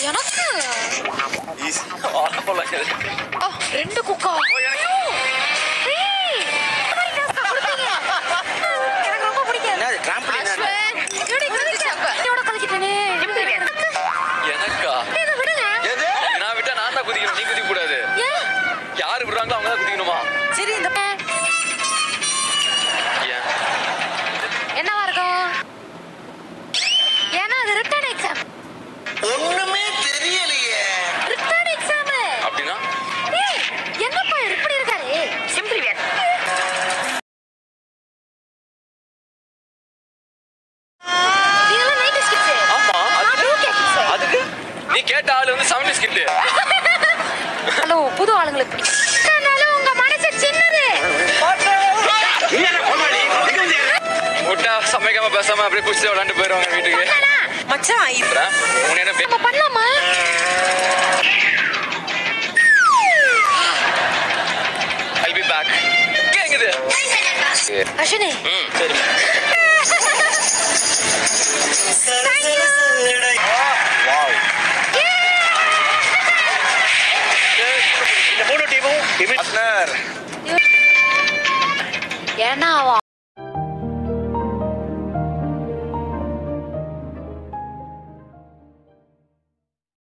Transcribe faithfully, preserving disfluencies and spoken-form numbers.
எனக்கு easy of பண்ணலாம். ஓ ரெண்டு குக்கா எனக்கு ரொம்ப பிடிக்கும். என்னது ட்ராம்பலின் அஸ்வின் இடி குதிச்சு சாப்ப இதோட கலக்கிட்டனே. எனக்கா எது நான் விட்டா நான் தான் குதிக்கணும், நீ குதிக்க கூடாது. யாரு விடுறாங்களோ அவங்க தான் குதிக்கணுமா? சரி இந்த என்னவா இருக்கும்? ஏன்னா அது ரிட்டன் எக்ஸாம். ஒண்ணுமே தெரியலையே. ரிட்டன் எக்ஸாம் அப்படினா ஏய் என்னப்பா இப்படி இருக்காரு? Simple wear. இதெல்லாம் நைன்டி ஸ்கிட்ஸ். ஆமா அதுக்கு அதுக்கு நீ கேட்ட ஆளு வந்து செவன்டி ஸ்கிட். ஹலோ புது ஆளுங்களுக்கு பிடிக்கும். கனால உங்க மனசு சின்னது. முட்டா சமைக்காம பேசாம அப்படியே குடிச்சு விளையாண்டு போயிடுவாங்க வீட்டுக்கு. மச்சான் இப்ப உன்னை என்ன நம்ம பண்ணலாமா? I'll be back. கேக்குது அஸ்வினி ம் சரி. வாவ் இந்த மூணு டீமும் பார்ட்னர். ஏன்னா அவ